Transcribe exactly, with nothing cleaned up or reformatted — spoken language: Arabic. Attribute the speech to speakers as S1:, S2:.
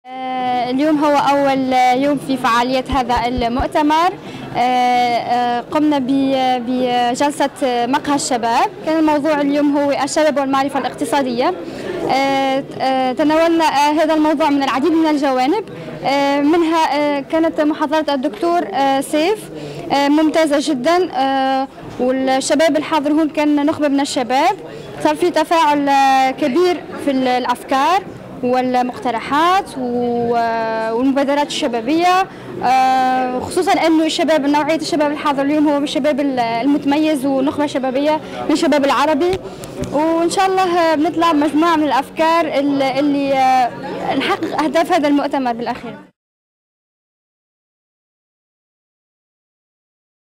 S1: اليوم هو أول يوم في فعالية هذا المؤتمر. قمنا بجلسة مقهى الشباب. كان الموضوع اليوم هو الشباب والمعرفة الاقتصادية. تناولنا هذا الموضوع من العديد من الجوانب، منها كانت محاضرة الدكتور سيف ممتازة جدا، والشباب الحاضرون كان نخبة من الشباب. صار في تفاعل كبير في الأفكار والمقترحات والمبادرات الشبابية، خصوصا أنه الشباب نوعية الشباب الحاضر اليوم هو الشباب المتميز ونخبة شبابية من الشباب العربي. وإن شاء الله بنطلع مجموعة من الأفكار اللي نحقق أهداف هذا المؤتمر بالأخير.